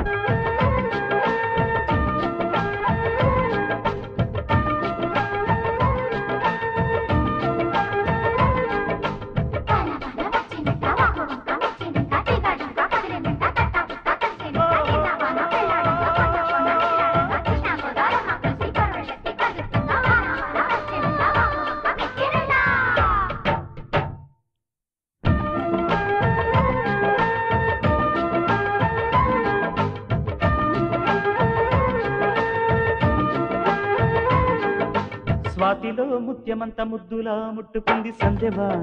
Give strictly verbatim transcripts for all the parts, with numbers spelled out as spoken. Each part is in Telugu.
స్వాతిలో ముత్యమంత ముద్దులా ముట్టుకుంది సంధ్యవాన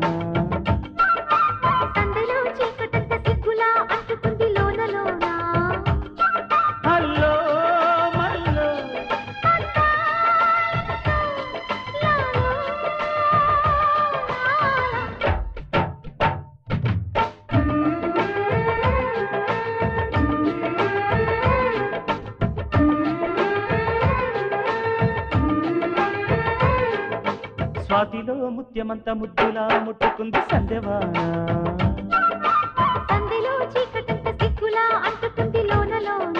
సందలో చీకటంత సిగ్గులా అంటుకుంది లోన లోన హల్లో మల్లో స్వాతిలో ముత్యమంత ముద్దులా ముట్టుకుంది సంధ్యవాన సందలో చీకటంత సిగ్గులా అంటుకుంది లోన లోన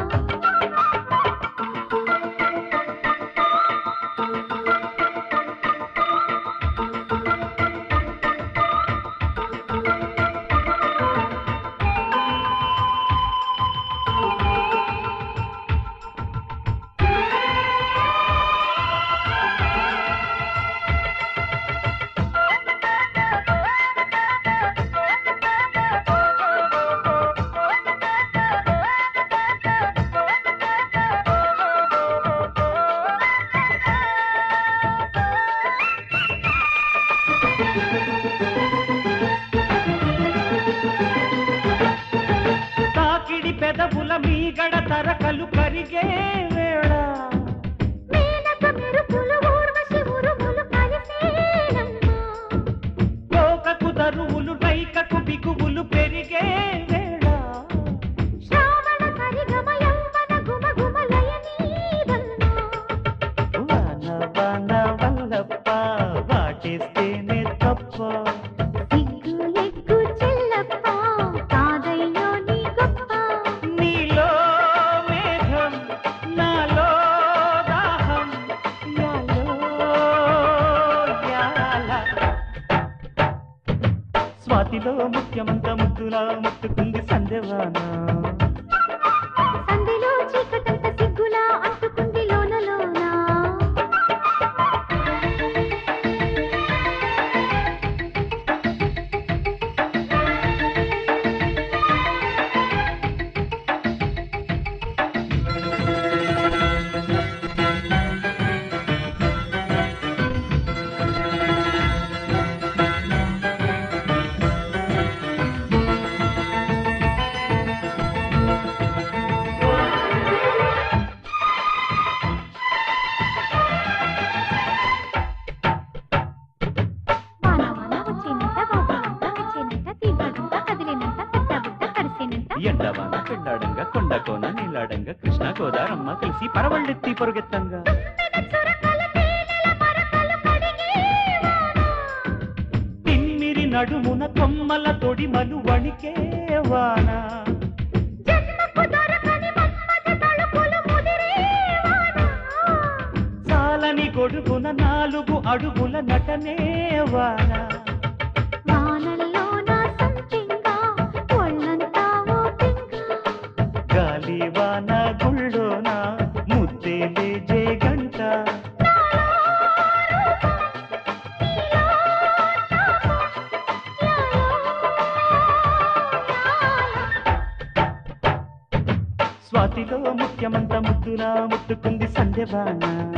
తాకిడి పెదవుల మీగడ తరకలు కరిగే వేళ మేనక మెరుపులు ఊర్వశి ఉరుములు కలిసేనమ్మా లోకకు దరువులు రైకకు బిగువులు పెరిగే వేళ శ్రావణ సరిగమ యౌవన గుమ గుమ లయనీదల్మా వాన వాన వల్లప్ప వాటేస్తేనే తప్ప స్వాతిలో ముఖ్యమంత ముద్దులా ముట్టుకుంది సంధ్యవాన సంధిలో చీకటంత సిగ్గులా అంటుకుంది లోన లోన ఎండవాన పెండాడంగా కొండకోన నీలాడంగా కృష్ణ గోదారమ్మ కలిసి పరవళ్ళెత్తి పొరుగెత్తంగా తిమ్మిరి నడుమున కొమ్మల తొడిమలు వణికే వాన చాలని గొడుగున నాలుగు అడుగుల నటనే వాన గాలివాన గుళ్ళోన ముద్దేలే జే గంట స్వాతిలో ముఖ్యమంత ముద్దులా ముట్టుకుంది సంధ్యవాన